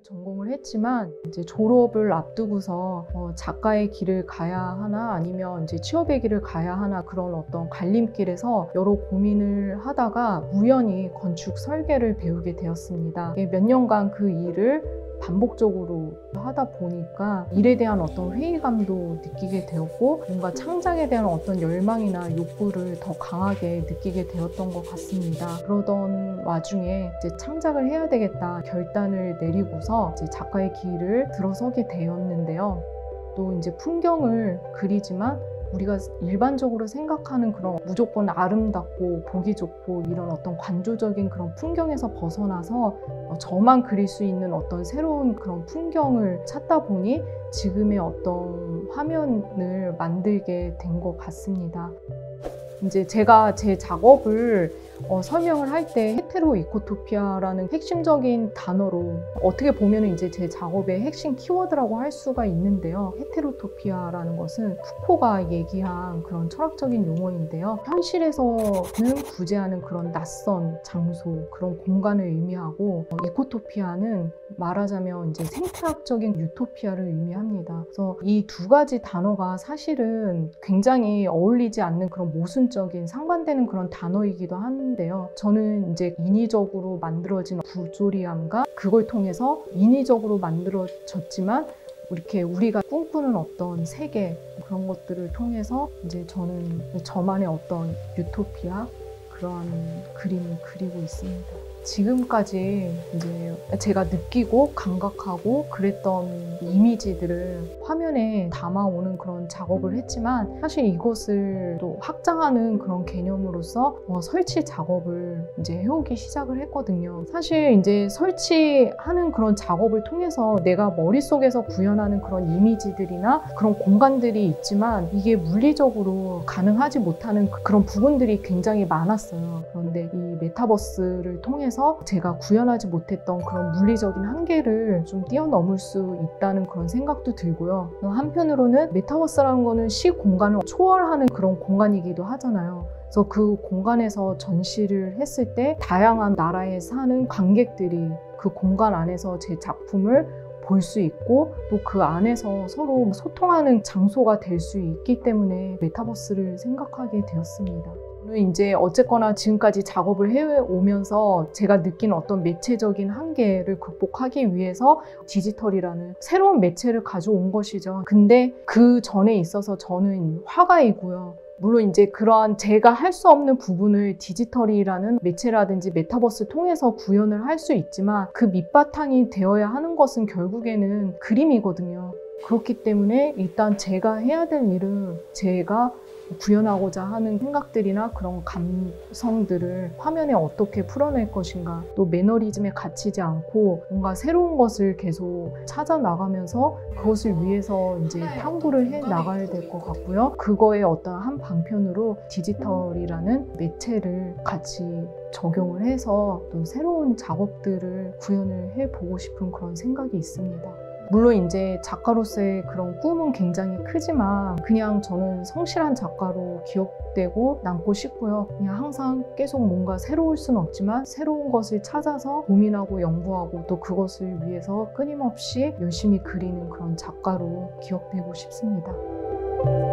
전공을 했지만 이제 졸업을 앞두고서 작가의 길을 가야 하나 아니면 이제 취업의 길을 가야 하나 그런 어떤 갈림길에서 여러 고민을 하다가 우연히 건축 설계를 배우게 되었습니다. 몇 년간 그 일을 반복적으로 하다 보니까 일에 대한 어떤 회의감도 느끼게 되었고 뭔가 창작에 대한 어떤 열망이나 욕구를 더 강하게 느끼게 되었던 것 같습니다. 그러던 와중에 이제 창작을 해야 되겠다 결단을 내리고서 이제 작가의 길을 들어서게 되었는데요. 또 이제 풍경을 그리지만 우리가 일반적으로 생각하는 그런 무조건 아름답고 보기 좋고 이런 어떤 관조적인 그런 풍경에서 벗어나서 저만 그릴 수 있는 어떤 새로운 그런 풍경을 찾다 보니 지금의 어떤 화면을 만들게 된 것 같습니다. 이제 제가 제 작업을 설명을 할 때 헤테로 이코토피아라는 핵심적인 단어로 어떻게 보면 이제 제 작업의 핵심 키워드라고 할 수가 있는데요. 헤테로토피아라는 것은 푸코가 얘기한 그런 철학적인 용어인데요. 현실에서는 구제하는 그런 낯선 장소, 그런 공간을 의미하고 이코토피아는 말하자면 이제 생태학적인 유토피아를 의미합니다. 그래서 이 두 가지 단어가 사실은 굉장히 어울리지 않는 그런 모순적인 상반되는 그런 단어이기도 한데요. 저는 이제 인위적으로 만들어진 부조리함과 그걸 통해서 인위적으로 만들어졌지만 이렇게 우리가 꿈꾸는 어떤 세계 그런 것들을 통해서 이제 저는 저만의 어떤 유토피아 그러한 그림을 그리고 있습니다. 지금까지 이제 제가 느끼고 감각하고 그랬던 이미지들을 화면에 담아오는 그런 작업을 했지만 사실 이것을 또 확장하는 그런 개념으로서 설치 작업을 이제 해오기 시작을 했거든요. 사실 이제 설치하는 그런 작업을 통해서 내가 머릿속에서 구현하는 그런 이미지들이나 그런 공간들이 있지만 이게 물리적으로 가능하지 못하는 그런 부분들이 굉장히 많았어요. 그런데 이 메타버스를 통해서 제가 구현하지 못했던 그런 물리적인 한계를 좀 뛰어넘을 수 있다는 그런 생각도 들고요. 한편으로는 메타버스라는 거는 시공간을 초월하는 그런 공간이기도 하잖아요. 그래서 그 공간에서 전시를 했을 때 다양한 나라에 사는 관객들이 그 공간 안에서 제 작품을 볼 수 있고 또 그 안에서 서로 소통하는 장소가 될 수 있기 때문에 메타버스를 생각하게 되었습니다. 저는 이제 어쨌거나 지금까지 작업을 해오면서 제가 느낀 어떤 매체적인 한계를 극복하기 위해서 디지털이라는 새로운 매체를 가져온 것이죠. 근데 그 전에 있어서 저는 화가이고요. 물론 이제 그러한 제가 할 수 없는 부분을 디지털이라는 매체라든지 메타버스 통해서 구현을 할 수 있지만 그 밑바탕이 되어야 하는 것은 결국에는 그림이거든요. 그렇기 때문에 일단 제가 해야 될 일은 제가 구현하고자 하는 생각들이나 그런 감성들을 화면에 어떻게 풀어낼 것인가, 또 매너리즘에 갇히지 않고 뭔가 새로운 것을 계속 찾아 나가면서 그것을 위해서 이제 탐구를 해 나가야 될 것 같고요. 그거의 어떤 한 방편으로 디지털이라는 매체를 같이 적용을 해서 또 새로운 작업들을 구현을 해보고 싶은 그런 생각이 있습니다. 물론 이제 작가로서의 그런 꿈은 굉장히 크지만 그냥 저는 성실한 작가로 기억되고 남고 싶고요. 그냥 항상 계속 뭔가 새로울 수는 없지만 새로운 것을 찾아서 고민하고 연구하고 또 그것을 위해서 끊임없이 열심히 그리는 그런 작가로 기억되고 싶습니다.